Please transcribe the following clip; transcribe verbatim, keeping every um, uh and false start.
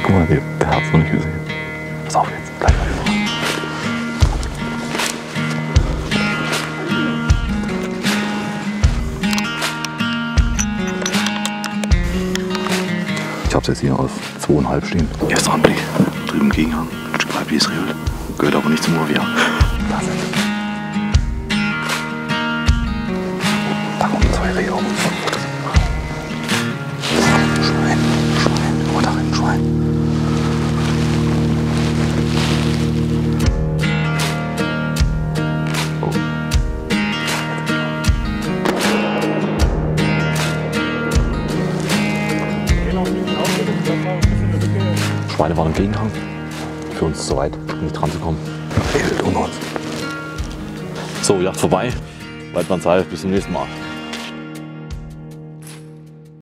Guck mal, der, der hat es noch nicht gesehen. Pass auf jetzt, gleich mal über. Ich hab's jetzt hier auf zweieinhalb stehen. Erster Anblick, drüben Gegenhang, ein Stück weit wie Israel. Gehört aber nicht zum Moravia. Da kommen zwei Rehe auf uns. Schwein, Schwein, oh da rein, Schwein. Oh. Schweine waren im Gegenhang. Für uns zu weit, nicht dran zu kommen. Wild unter uns. So, Jagd vorbei. Weidmannsheil, bis zum nächsten Mal.